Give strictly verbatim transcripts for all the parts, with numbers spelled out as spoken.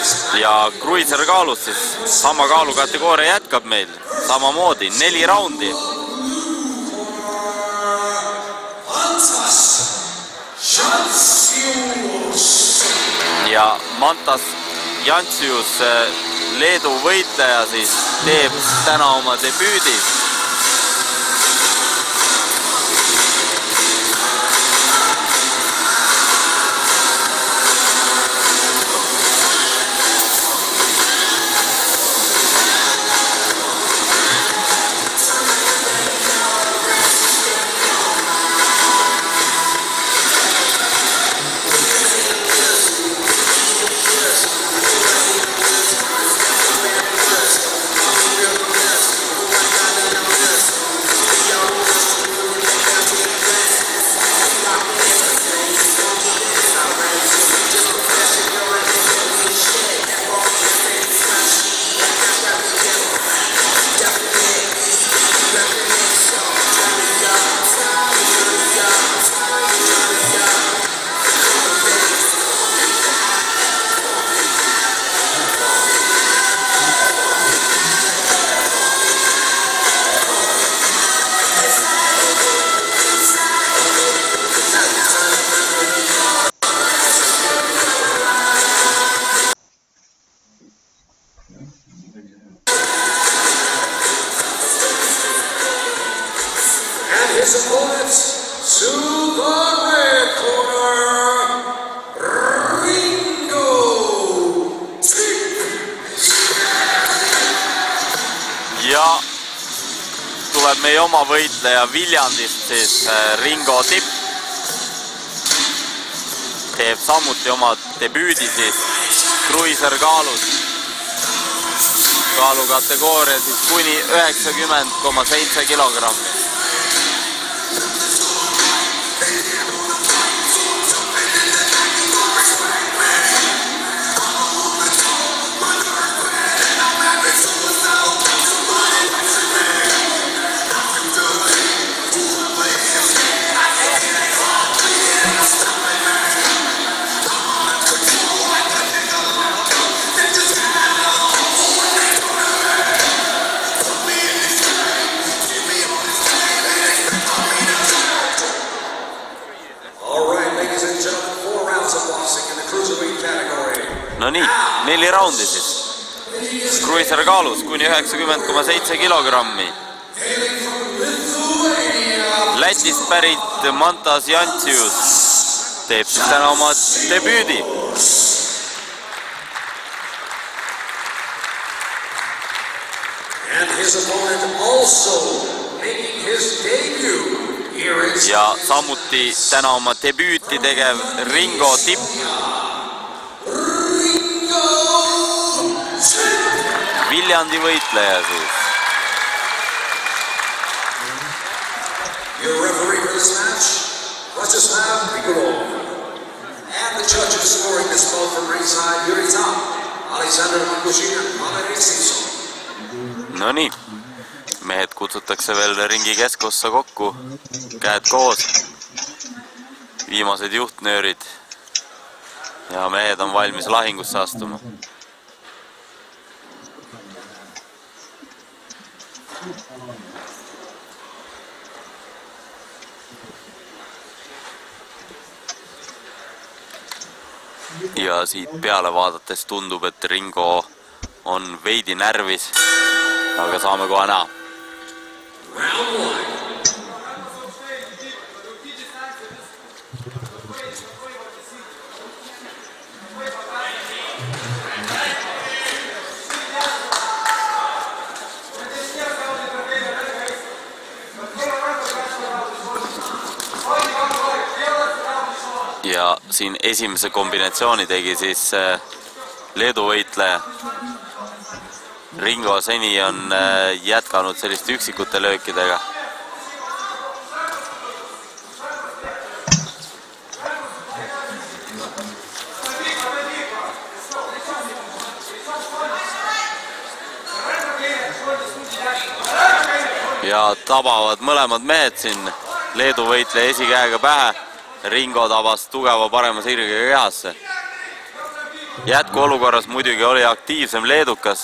ja Cruiser kaalus siis sama kaalukategooria jätkab meil samamoodi neli raundi. Ja Mantas Jantsius, Leedu võitleja, siis teeb täna oma debüüdi. His opponent to the red corner, Ringo Tipp. Ja tuleb meie oma võitleja Viljandist, siis Ringo Tipp. Teeb samuti oma debüüdi siis Cruiser kaalus. Kaalukategooria siis kuni üheksakümmend koma seitse kilogrammi. No nii, neli raundi siis. Cruiser kaalus kuni üheksakümmend koma seitse kilogrammi. Lätist pärit Mantas Jantsius teeb siis täna oma debüüdi. Ja samuti täna oma debüüti tegev Ringo Tipp. Viljandi võitleja siis. Your referee for this match, Vladislav Nikolov. And the judges scoring this ball from ringside, Yuri Tam, Alexander Mankushin and Valery Simpson. No nii, mehed kutsutakse veel ringi keskossa kokku, käed koos, viimased juhtnöörid ja mehed on valmis lahingusse astuma. Ja siit peale vaadates tundub, et Ringo on veidi närvis, aga saame kohe näha. Ja siin esimese kombinatsiooni tegi siis Leedu võitleja. Ringo seni on jätkanud selliste üksikute löökidega. Ja tabavad mõlemad mehed siin. Leedu võitleja esikäega pähe. Ringo tabas tugeva parema sirgega kehasse. jätkuolukorras muidugi oli aktiivsem leedukas.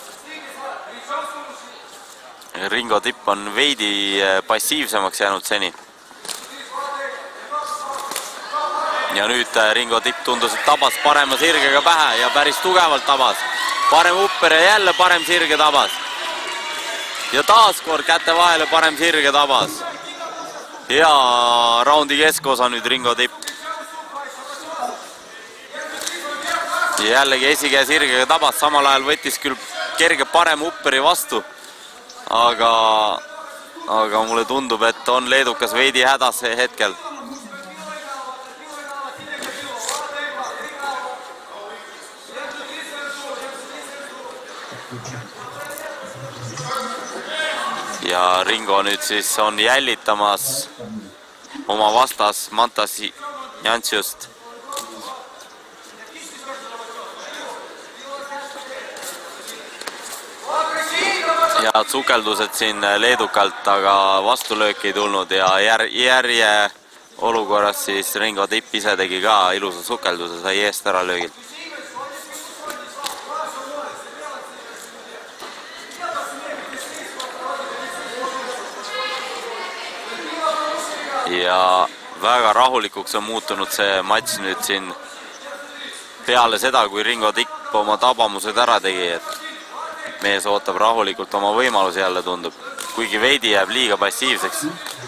Ringo Tipp on veidi passiivsemaks jäänud seni. Ja nüüd Ringo Tipp tundus, et tabas parema sirgega pähe ja päris tugevalt tabas. Parem upper ja jälle parem sirge tabas. Ja taas kord käte vahele parem sirge tabas. Ja raundi keskosa nüüd Ringo Tipp. Ja jällegi esikäe sirgega tabas, samal ajal võttis küll kerge parem upperi vastu. Aga, aga mulle tundub, et on leedukas veidi hädas hetkel. Ja Ringo nüüd siis on jällitamas oma vastas Mantas Jantsiust. Ja sukeldused siin leedukalt, aga vastulöök ei tulnud ja jär, järje olukorras siis Ringo Tipp ise tegi ka ilusa sukelduse, sai eest ära löögilt. Ja väga rahulikuks on muutunud see matš nüüd siin peale seda, kui Ringo Tipp oma tabamused ära tegi, et mees ootab rahulikult oma võimalusi jälle tundub, kuigi veidi jääb liiga passiivseks.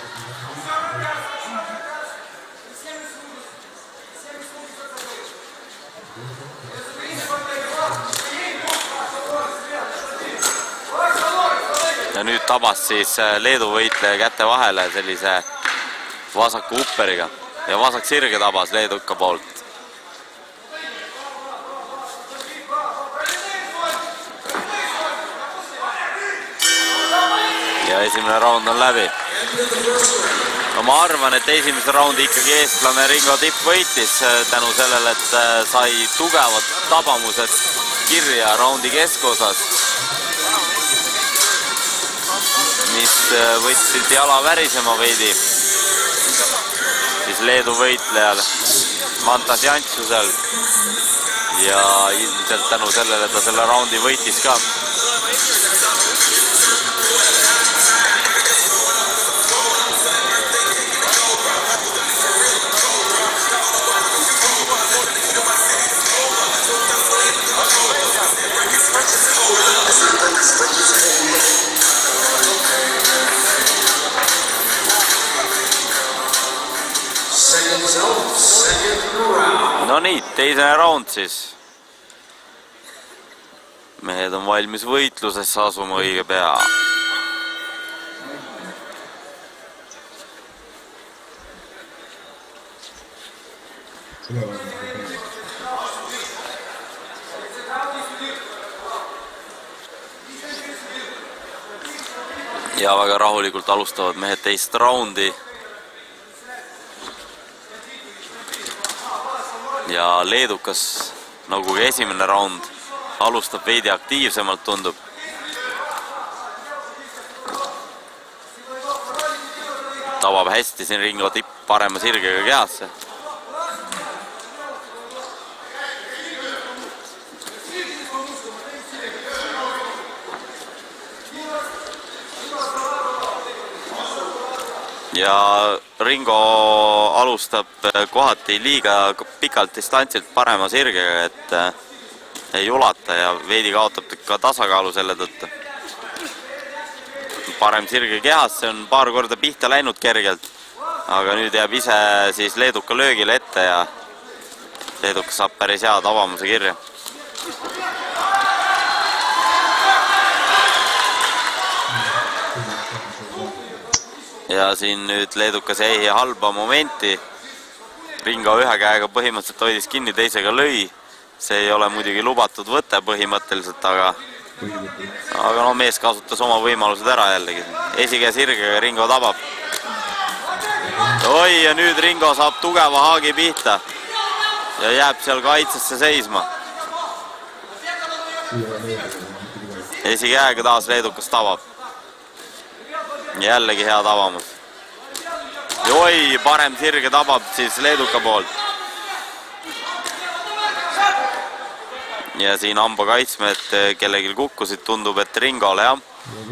Ja nüüd tabas siis Leedu võitleja käte vahele sellise vasaku upperiga ja vasak sirge tabas leeduka poolt. Ja esimene raund on läbi. No ma arvan, et esimese raundi ikkagi eestlane Ringo Tipp võitis tänu sellele, et sai tugevad tabamused kirja raundi keskosas, mis võtsid jala värisema veidi siis Leedu võitlejal Mantas Jantsiusel ja ilmselt tänu sellele ta selle raundi võitis ka. No nii, teisene raund siis. Mehed on valmis võitlusesse asuma õige pea. Ja väga rahulikult alustavad mehed teist raundi. Ja leedukas, nagu ka esimene raund, alustab veidi aktiivsemalt tundub. Tabab hästi siin Ringo Tipp parema sirgega kehasse. Ja Ringo alustab kohati liiga pikalt distantsilt parema sirgega, et ei ulata ja veidi kaotab ka tasakaalu selle tõttu. Parem sirge kehasse on paar korda pihta läinud kergelt, aga nüüd jääb ise siis leeduka löögile ette ja leeduka saab päris hea tabamuse kirja. Ja siin nüüd leedukas jäi halba momenti. Ringo ühe käega põhimõtteliselt hoidis kinni, teisega lõi. See ei ole muidugi lubatud võte põhimõtteliselt, aga, aga no mees kasutas oma võimalused ära jällegi. Esikäe sirgega Ringo tabab. Oi, ja nüüd Ringo saab tugeva haagi pihta ja jääb seal kaitsesse seisma. Esikäega taas leedukas tabab. Jällegi hea tabamus. Oi, parem sirge tabab siis leeduka poolt. ja siin hamba kaitsmed kellelgi kukkusid, tundub, et Ringole, jah.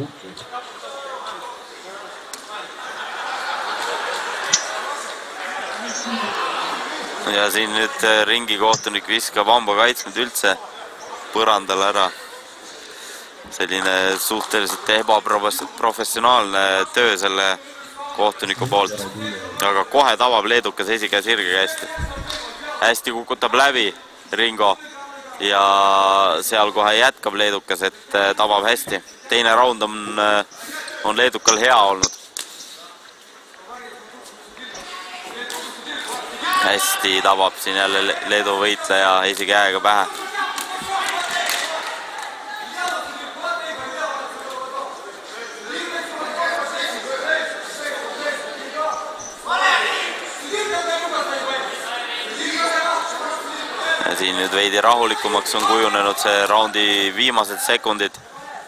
Ja siin nüüd ringi kohtunik viskab hamba kaitsmed üldse põrandale ära. Selline suhteliselt ebaprofessionaalne töö selle kohtuniku poolt. Aga kohe tabab leedukas esikäe sirgega hästi. Hästi kukutab läbi Ringo ja seal kohe jätkab leedukas, et tabab hästi. Teine raund on, on leedukal hea olnud. Hästi tabab siin jälle Leedu võitleja esikäega pähe. Ja siin nüüd veidi rahulikumaks on kujunenud see raundi viimased sekundid.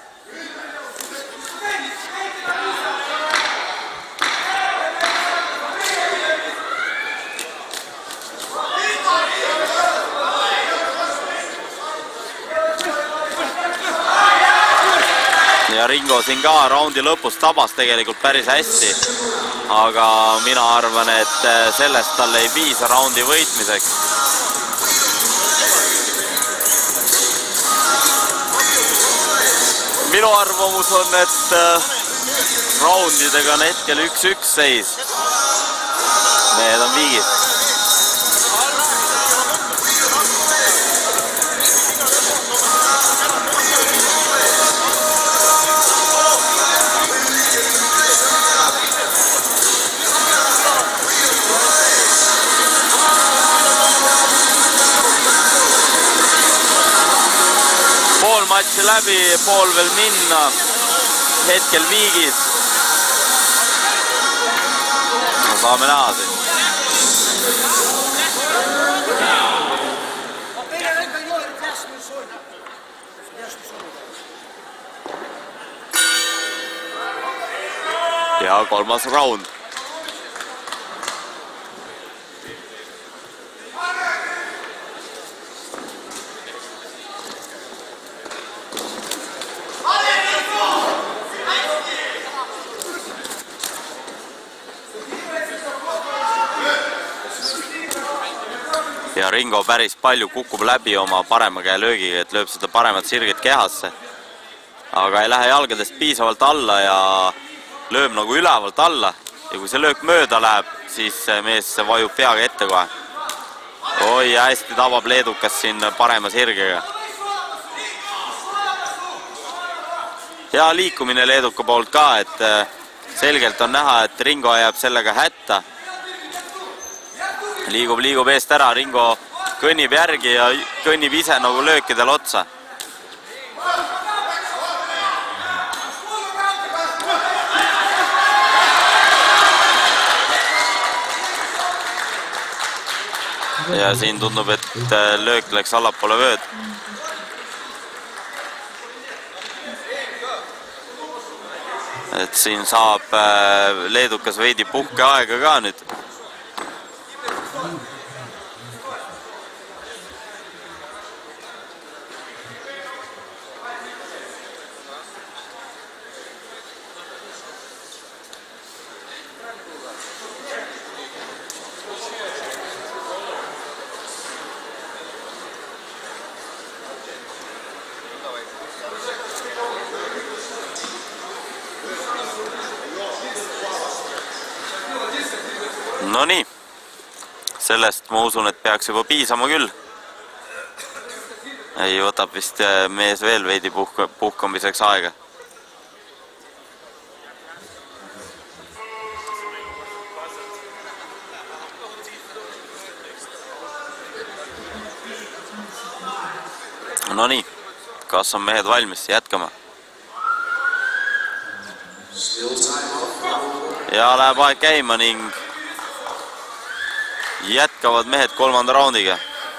Ja Ringo siin ka raundi lõpus tabas tegelikult päris hästi, aga mina arvan, et sellest talle ei piisa raundi võitmiseks. Minu arvamus on, et raundidega on hetkel üks-üks seis. Need on viigid. Pool matši läbi, pool veel minna, hetkel viigis. No, saame näha siin. Ja kolmas raund. Ja Ringo päris palju kukub läbi oma parema käe löögiga, et lööb seda paremat sirget kehasse. Aga ei lähe jalgadest piisavalt alla ja lööb nagu ülevalt alla. Ja kui see löök mööda läheb, siis mees vajub peaga ette kohe. Oi, hästi tabab leedukas siin parema sirgega. Hea liikumine leeduka poolt ka, et selgelt on näha, et Ringo jääb sellega hätta. Liigub, liigub eest ära, Ringo kõnnib järgi ja kõnnib ise nagu löökidel otsa. Ja siin tundub, et löök läks allapoole vööd. Et siin saab leedukas veidi puhke aega ka nüüd. No nii, sellest ma usun, et peaks juba piisama küll. Ei, võtab vist mees veel veidi puhk puhkamiseks aega. No nii, kas on mehed valmis? Jätkame. Ja läheb aeg käima ning jätkavad mehed kolmanda raundiga.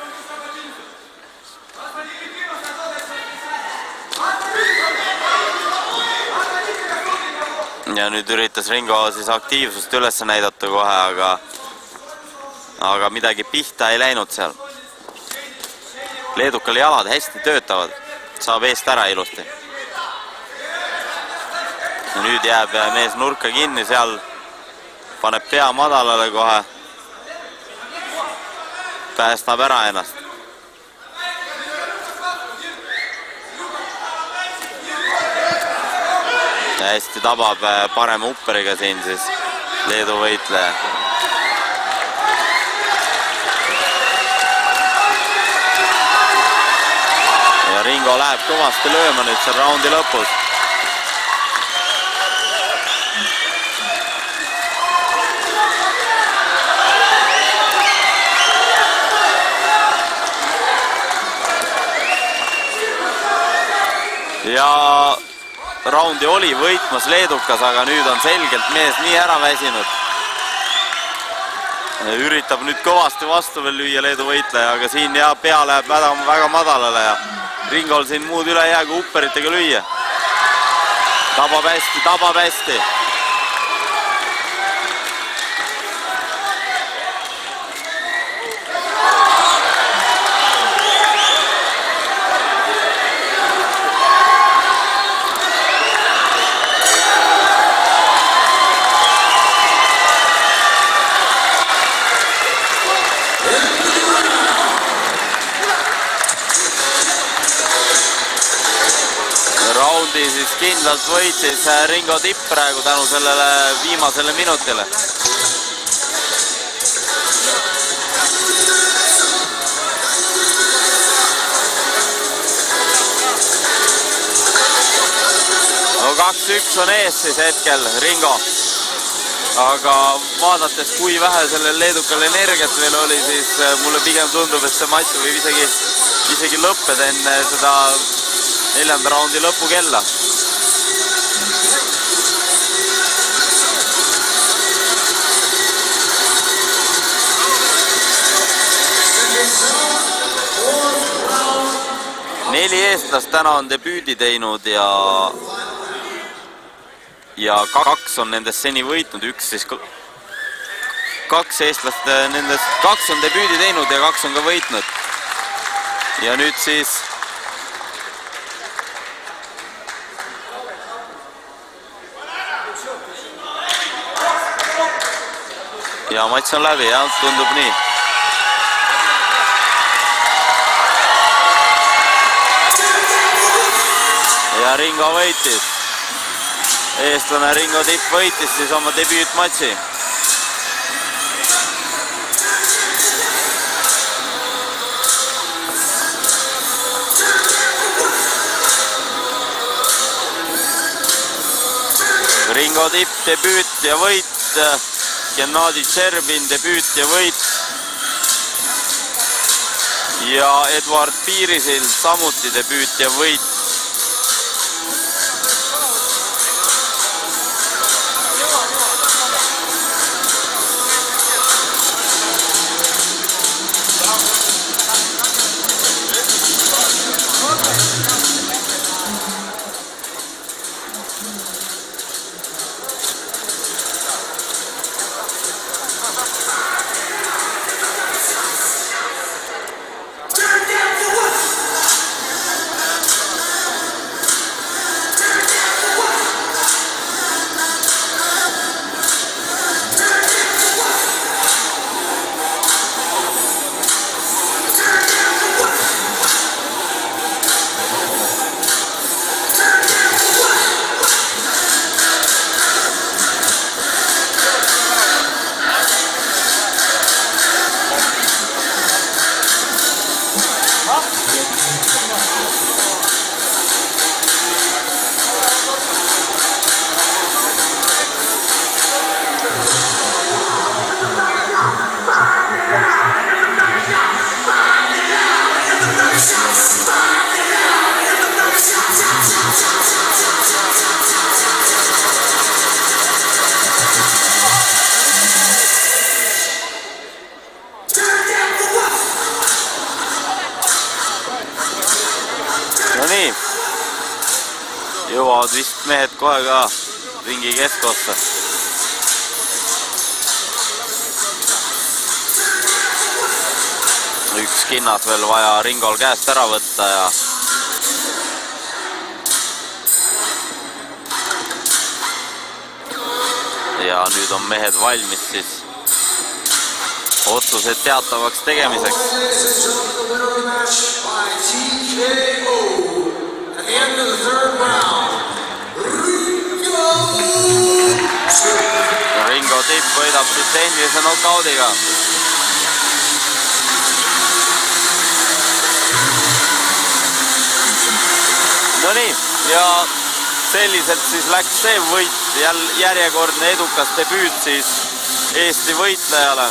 Ja nüüd üritas Ringo siis aktiivsust üles näidata kohe, aga, aga midagi pihta ei läinud seal. Leedukal jalad hästi töötavad, saab eest ära ilusti. Ja nüüd jääb mees nurka kinni, seal paneb pea madalale kohe, päästab ära ennast. Ja hästi tabab parema upperiga siin siis Leedu võitleja. Ja Ringo läheb kõvasti lööma nüüd seal raundi lõpus. Ja raundi oli võitmas leedukas, aga nüüd on selgelt mees nii ära väsinud. Üritab nüüd kõvasti vastu veel lüüa Leedu võitleja, aga siin ja pea läheb väga, väga madalale ja Ringol siin muud üle jää kui upperitega lüüa. Tabab hästi, tabab hästi. Raundi siis kindlalt võitis Ringo Tipp praegu tänu sellele viimasele minutile. No kaks üks on ees siis hetkel Ringo. Aga vaadates, kui vähe sellel leedukal energiat veel oli, siis mulle pigem tundub, et see matš võib isegi, isegi lõppeda enne seda neljanda raundi lõpu kella. Neli eestlast täna on debüüdi teinud ja ja kaks on nendest seni võitnud, üks siis kaks eestlast nendest, kaks on debüüdi teinud ja kaks on ka võitnud. Ja nüüd siis ja matš on läbi, jah, tundub nii. Ja Ringo võitis. Eestlane Ringo Tipp võitis siis oma debüütmatši. Ringo Tipp debüüt ja võit. Gennadi Tšerbin debüüt ja võit. Ja Edward Piirisil samuti debüüt ja võit. Jõuavad vist mehed kohe ka ringi keskossa. üks kinnas veel vaja Ringol käest ära võtta ja ja nüüd on mehed valmis siis otsused teatavaks tegemiseks. Ringo Tipp võidab siis tehnilise knockoudiga. No nii, ja selliselt siis läks see võit, jälle järjekordne edukas debüüt siis Eesti võitlejale.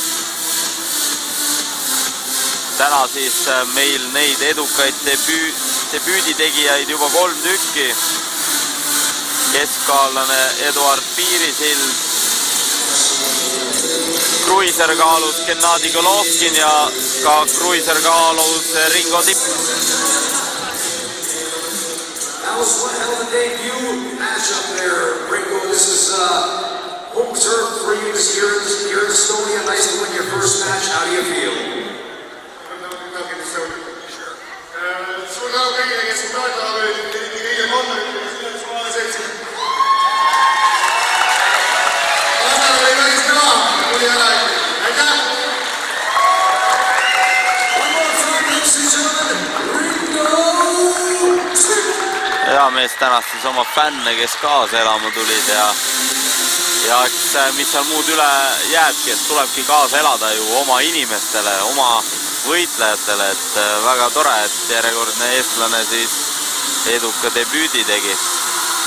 Täna siis meil neid edukaid debüü, debüüditegijaid juba kolm tükki. Keskaalane Eduard Piirisild, kruiserkaalus Gennadi Golovkin ja ka kruiserkaalus Ringo Tipp. That was one hell of a debut matchup there, Ringo. This is uh, home turf for you this year, here in Estonia. Nice to win your first match. How do you feel? Hea mees tänast siis oma fänne, kes kaasa elama tulid ja ja eks mis seal muud üle jääbki, et tulebki kaasa elada ju oma inimestele, oma võitlejatele, et väga tore, et järjekordne eestlane siis eduka debüüdi tegi.